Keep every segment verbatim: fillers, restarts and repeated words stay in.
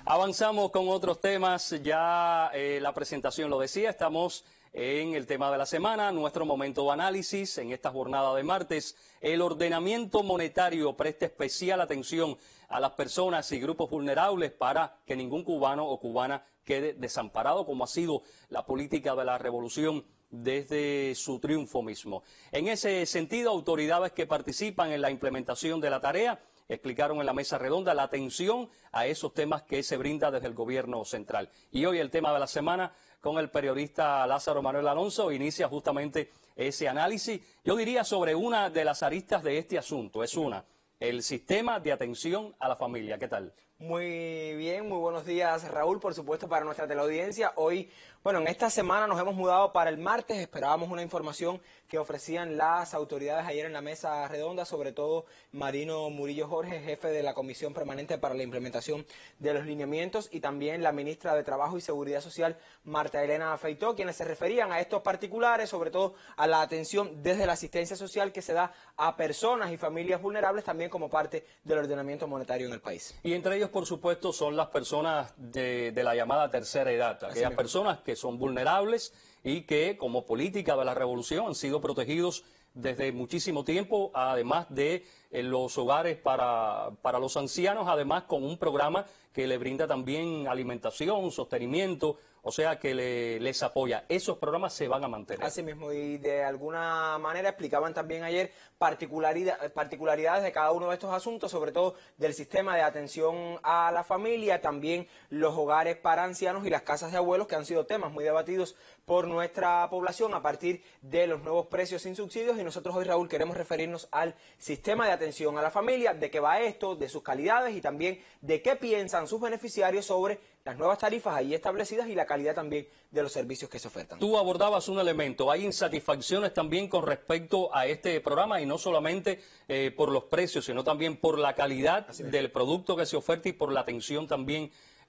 Avanzamos con otros temas, ya eh, la presentación lo decía, estamos en el tema de la semana, nuestro momento de análisis en esta jornada de martes. El ordenamiento monetario presta especial atención a las personas y grupos vulnerables para que ningún cubano o cubana quede desamparado, como ha sido la política de la revolución desde su triunfo mismo. En ese sentido, autoridades que participan en la implementación de la tarea explicaron en la mesa redonda la atención a esos temas que se brinda desde el gobierno central. Y hoy el tema de la semana con el periodista Lázaro Manuel Alonso inicia justamente ese análisis. Yo diría sobre una de las aristas de este asunto, es una, el sistema de atención a la familia. ¿Qué tal? Muy bien, muy buenos días, Raúl, por supuesto para nuestra teleaudiencia. Hoy, bueno, en esta semana nos hemos mudado para el martes, esperábamos una información que ofrecían las autoridades ayer en la mesa redonda, sobre todo Marino Murillo Jorge, jefe de la Comisión Permanente para la Implementación de los Lineamientos, y también la ministra de Trabajo y Seguridad Social, Marta Elena Feitó, quienes se referían a estos particulares, sobre todo a la atención desde la asistencia social que se da a personas y familias vulnerables, también como parte del ordenamiento monetario en el país. Y entre ellos, por supuesto, son las personas de, de la llamada tercera edad, aquellas personas que son vulnerables y que, como política de la revolución, han sido protegidos desde muchísimo tiempo, además de eh, los hogares para, para los ancianos, además con un programa que le brinda también alimentación, sostenimiento, o sea que le, les apoya. Esos programas se van a mantener. Así mismo, y de alguna manera explicaban también ayer particularidad, particularidades de cada uno de estos asuntos, sobre todo del sistema de atención a la familia, también los hogares para ancianos y las casas de abuelos, que han sido temas muy debatidos por nuestra población a partir de los nuevos precios sin subsidios. Y nosotros hoy, Raúl, queremos referirnos al sistema de atención a la familia, de qué va esto, de sus calidades y también de qué piensan sus beneficiarios sobre las nuevas tarifas ahí establecidas y la calidad también de los servicios que se ofertan. Tú abordabas un elemento, hay insatisfacciones también con respecto a este programa y no solamente eh, por los precios, sino también por la calidad del producto que se oferta y por la atención también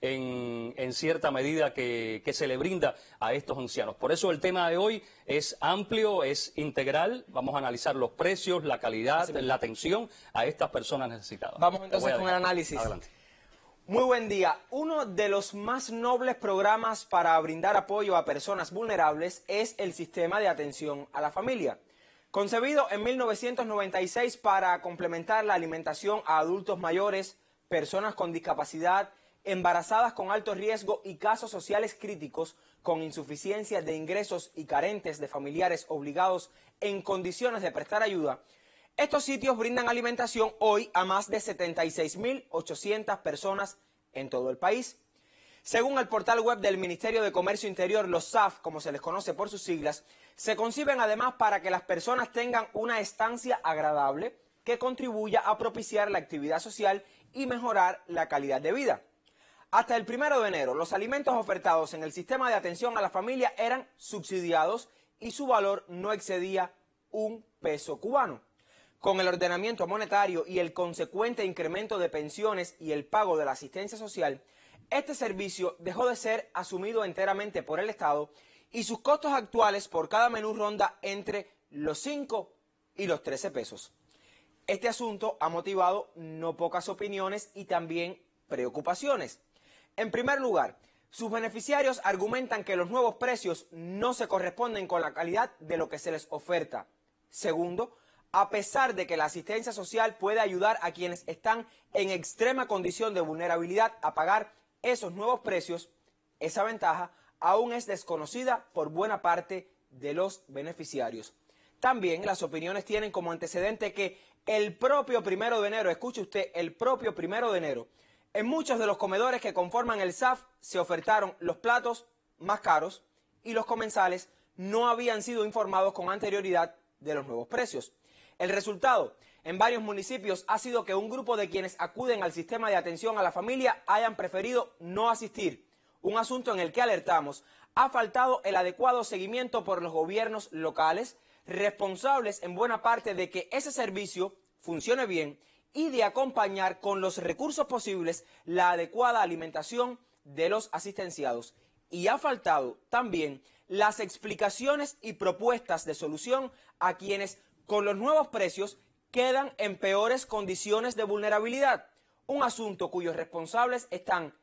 en, en cierta medida que, que se le brinda a estos ancianos. Por eso el tema de hoy es amplio, es integral, vamos a analizar los precios, la calidad, la atención a estas personas necesitadas. Vamos entonces con el análisis. Adelante. Muy buen día. Uno de los más nobles programas para brindar apoyo a personas vulnerables es el sistema de atención a la familia. Concebido en mil novecientos noventa y seis para complementar la alimentación a adultos mayores, personas con discapacidad, embarazadas con alto riesgo y casos sociales críticos con insuficiencia de ingresos y carentes de familiares obligados en condiciones de prestar ayuda, estos sitios brindan alimentación hoy a más de setenta y seis mil ochocientas personas en todo el país. Según el portal web del Ministerio de Comercio Interior, los S A F, como se les conoce por sus siglas, se conciben además para que las personas tengan una estancia agradable que contribuya a propiciar la actividad social y mejorar la calidad de vida. Hasta el primero de enero, los alimentos ofertados en el sistema de atención a la familia eran subsidiados y su valor no excedía un peso cubano. Con el ordenamiento monetario y el consecuente incremento de pensiones y el pago de la asistencia social, este servicio dejó de ser asumido enteramente por el Estado y sus costos actuales por cada menú ronda entre los cinco y los trece pesos. Este asunto ha motivado no pocas opiniones y también preocupaciones. En primer lugar, sus beneficiarios argumentan que los nuevos precios no se corresponden con la calidad de lo que se les oferta. Segundo, a pesar de que la asistencia social puede ayudar a quienes están en extrema condición de vulnerabilidad a pagar esos nuevos precios, esa ventaja aún es desconocida por buena parte de los beneficiarios. También las opiniones tienen como antecedente que el propio primero de enero, escuche usted, el propio primero de enero, en muchos de los comedores que conforman el S A F se ofertaron los platos más caros y los comensales no habían sido informados con anterioridad de los nuevos precios. El resultado en varios municipios ha sido que un grupo de quienes acuden al sistema de atención a la familia hayan preferido no asistir, un asunto en el que alertamos ha faltado el adecuado seguimiento por los gobiernos locales, responsables en buena parte de que ese servicio funcione bien y de acompañar con los recursos posibles la adecuada alimentación de los asistenciados. Y ha faltado también las explicaciones y propuestas de solución a quienes con los nuevos precios quedan en peores condiciones de vulnerabilidad, un asunto cuyos responsables están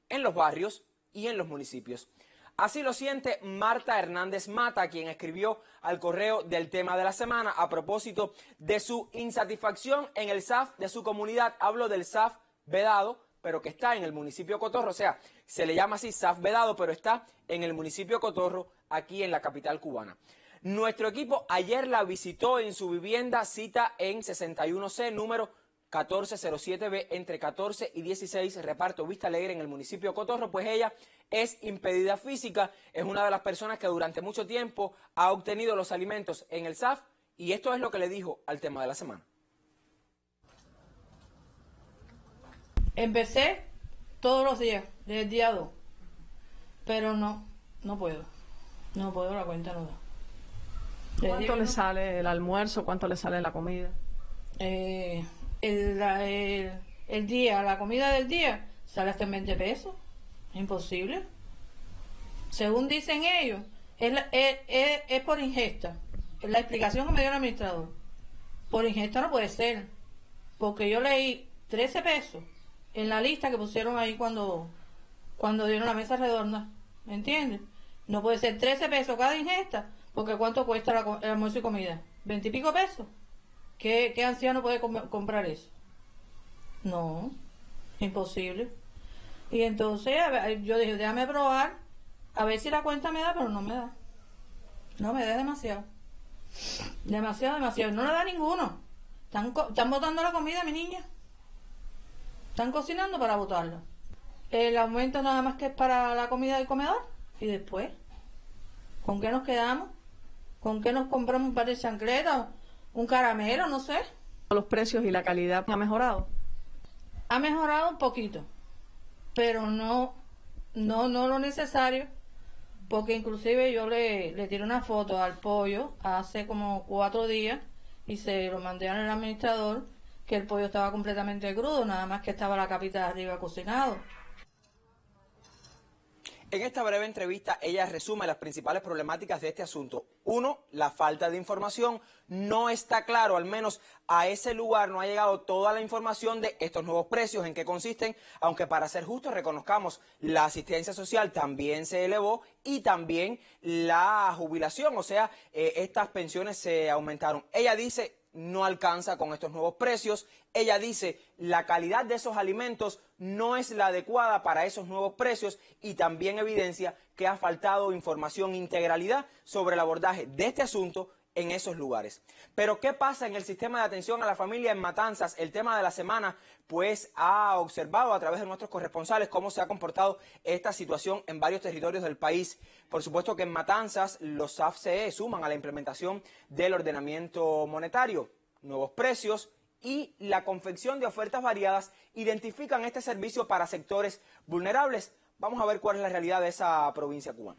en los barrios y en los municipios. Así lo siente Marta Hernández Mata, quien escribió al correo del tema de la semana a propósito de su insatisfacción en el S A F de su comunidad. Hablo del S A F Vedado, pero que está en el municipio de Cotorro, o sea, se le llama así S A F Vedado, pero está en el municipio de Cotorro, aquí en la capital cubana. Nuestro equipo ayer la visitó en su vivienda, cita en sesenta y uno C, número catorce cero siete B, entre catorce y dieciséis, reparto Vista Alegre, en el municipio de Cotorro. Pues ella es impedida física, es una de las personas que durante mucho tiempo ha obtenido los alimentos en el S A F, y esto es lo que le dijo al tema de la semana. Empecé todos los días, desde el día dos, pero no, no puedo, no puedo, la cuenta no da. ¿Cuánto le sale el almuerzo? ¿Cuánto le sale la comida? Eh, el, la- el, el día, la comida del día sale hasta en veinte pesos. Imposible. Según dicen ellos, es, la- es, es- es por ingesta. Es la explicación que me dio el administrador. Por ingesta no puede ser. Porque yo leí trece pesos en la lista que pusieron ahí cuando, cuando dieron la mesa redonda. ¿Me entiendes? No puede ser trece pesos cada ingesta. Porque ¿cuánto cuesta la co- el almuerzo y comida? ¿Veinte y pico pesos? ¿Qué, qué anciano puede com- comprar eso? No, imposible. Y entonces a ver, yo dije, déjame probar, a ver si la cuenta me da, pero no me da. No me da demasiado. Demasiado, demasiado. No le da ninguno. Están, co- están botando la comida, mi niña. Están cocinando para botarla. El aumento nada más que es para la comida del comedor. Y después, ¿con qué nos quedamos? ¿Con qué nos compramos un par de chancletas? ¿Un caramelo? No sé. ¿Los precios y la calidad han mejorado? Ha mejorado un poquito, pero no, no, no lo necesario, porque inclusive yo le, le tiré una foto al pollo hace como cuatro días y se lo mandé al administrador, que el pollo estaba completamente crudo, nada más que estaba la capita de arriba cocinado. En esta breve entrevista, ella resume las principales problemáticas de este asunto. Uno, la falta de información. No está claro, al menos a ese lugar no ha llegado toda la información de estos nuevos precios, en qué consisten, aunque para ser justos reconozcamos, la asistencia social también se elevó y también la jubilación, o sea, eh, estas pensiones se aumentaron. Ella dice, no alcanza con estos nuevos precios. Ella dice, la calidad de esos alimentos no es la adecuada para esos nuevos precios, y también evidencia que ha faltado información e integralidad sobre el abordaje de este asunto en esos lugares. Pero ¿qué pasa en el sistema de atención a la familia en Matanzas? El tema de la semana pues ha observado a través de nuestros corresponsales cómo se ha comportado esta situación en varios territorios del país. Por supuesto que en Matanzas los S A F C E suman a la implementación del ordenamiento monetario, nuevos precios y la confección de ofertas variadas identifican este servicio para sectores vulnerables. Vamos a ver cuál es la realidad de esa provincia cubana.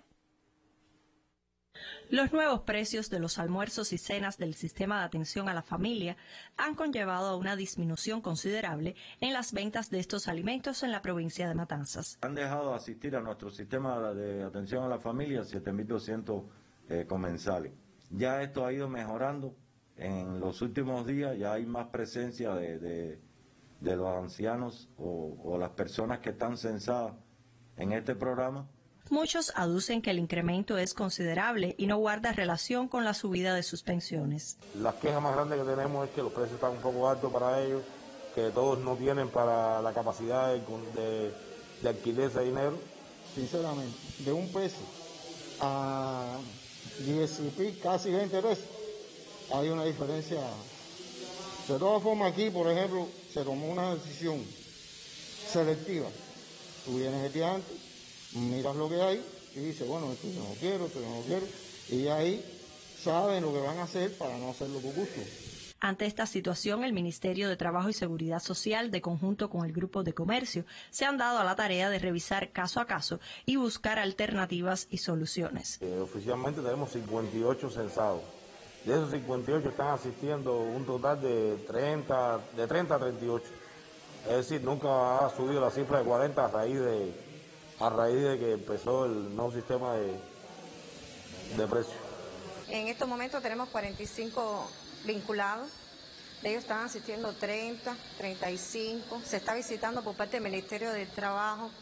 Los nuevos precios de los almuerzos y cenas del sistema de atención a la familia han conllevado a una disminución considerable en las ventas de estos alimentos en la provincia de Matanzas. Han dejado de asistir a nuestro sistema de atención a la familia siete mil doscientos eh, comensales. Ya esto ha ido mejorando. En los últimos días ya hay más presencia de, de, de los ancianos o, o las personas que están censadas en este programa. Muchos aducen que el incremento es considerable y no guarda relación con la subida de sus pensiones. Las quejas más grandes que tenemos es que los precios están un poco altos para ellos, que todos no tienen para la capacidad de, de, de alquiler ese dinero. Sinceramente, de un peso a diez y pico, casi veinte pesos, hay una diferencia. De todas formas, aquí, por ejemplo, se tomó una decisión selectiva. Tú vienes este antes, miras lo que hay y dices, bueno, esto yo no quiero, esto yo no quiero, y ahí saben lo que van a hacer para no hacerlo por gusto. Ante esta situación, el Ministerio de Trabajo y Seguridad Social, de conjunto con el Grupo de Comercio, se han dado a la tarea de revisar caso a caso y buscar alternativas y soluciones. Eh, oficialmente tenemos cincuenta y ocho censados. De esos cincuenta y ocho están asistiendo un total de treinta, de treinta a treinta y ocho. Es decir, nunca ha subido la cifra de cuarenta a raíz de, a raíz de que empezó el nuevo sistema de, de precios. En estos momentos tenemos cuarenta y cinco vinculados. De ellos están asistiendo treinta, treinta y cinco. Se está visitando por parte del Ministerio del Trabajo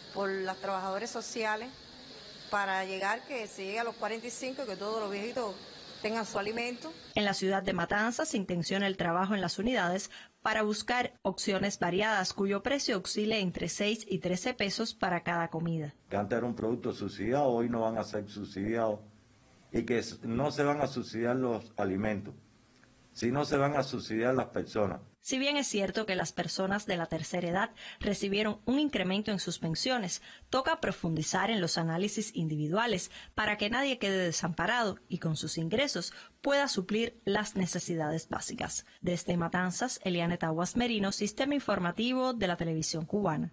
por los trabajadores sociales para llegar, que se llegue a los cuarenta y cinco y que todos los viejitos tengan su alimento. En la ciudad de Matanzas se intenciona el trabajo en las unidades para buscar opciones variadas cuyo precio oscile entre seis y trece pesos para cada comida. Que antes era un producto subsidiado, hoy no van a ser subsidiados y que no se van a subsidiar los alimentos, sino se van a subsidiar las personas. Si bien es cierto que las personas de la tercera edad recibieron un incremento en sus pensiones, toca profundizar en los análisis individuales para que nadie quede desamparado y con sus ingresos pueda suplir las necesidades básicas. Desde Matanzas, Eliane Taguas Merino, Sistema Informativo de la Televisión Cubana.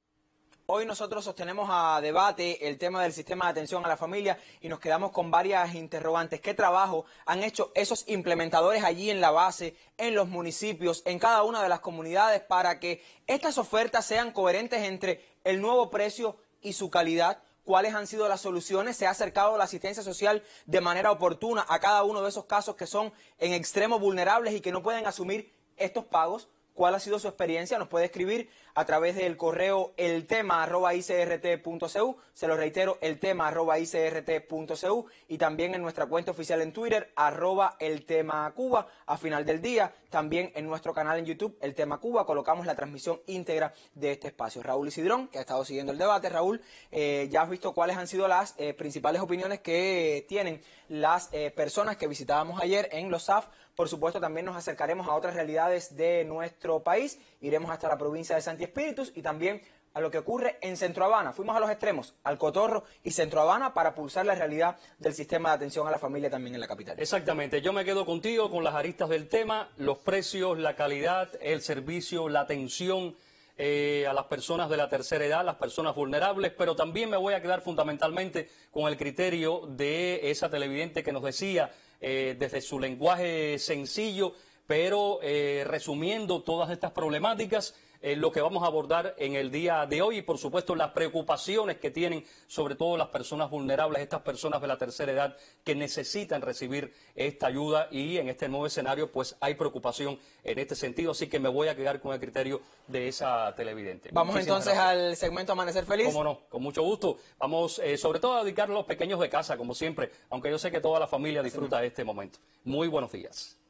Hoy nosotros sostenemos a debate el tema del sistema de atención a la familia y nos quedamos con varias interrogantes. ¿Qué trabajo han hecho esos implementadores allí en la base, en los municipios, en cada una de las comunidades para que estas ofertas sean coherentes entre el nuevo precio y su calidad? ¿Cuáles han sido las soluciones? ¿Se ha acercado la asistencia social de manera oportuna a cada uno de esos casos que son en extremo vulnerables y que no pueden asumir estos pagos? ¿Cuál ha sido su experiencia? Nos puede escribir a través del correo eltema arroba i c r t punto c u, se lo reitero, eltema arroba i c r t punto c u, y también en nuestra cuenta oficial en Twitter, arroba eltemacuba. A final del día, también en nuestro canal en YouTube, El Tema Cuba, colocamos la transmisión íntegra de este espacio. Raúl Isidrón, que ha estado siguiendo el debate. Raúl, eh, ya has visto cuáles han sido las eh, principales opiniones que tienen las eh, personas que visitábamos ayer en los S A F. Por supuesto, también nos acercaremos a otras realidades de nuestro país. Iremos hasta la provincia de Santi Espíritus y también a lo que ocurre en Centro Habana. Fuimos a los extremos, al Cotorro y Centro Habana, para pulsar la realidad del sistema de atención a la familia también en la capital. Exactamente. Yo me quedo contigo con las aristas del tema, los precios, la calidad, el servicio, la atención eh, a las personas de la tercera edad, las personas vulnerables, pero también me voy a quedar fundamentalmente con el criterio de esa televidente que nos decía, eh, desde su lenguaje sencillo, pero eh, resumiendo todas estas problemáticas, eh, lo que vamos a abordar en el día de hoy y, por supuesto, las preocupaciones que tienen sobre todo las personas vulnerables, estas personas de la tercera edad que necesitan recibir esta ayuda, y en este nuevo escenario pues hay preocupación en este sentido, así que me voy a quedar con el criterio de esa televidente. Vamos Muchísimas entonces gracias. al segmento Amanecer Feliz. Cómo no, con mucho gusto. Vamos eh, sobre todo a dedicarlo a los pequeños de casa, como siempre, aunque yo sé que toda la familia disfruta de este momento. Muy buenos días.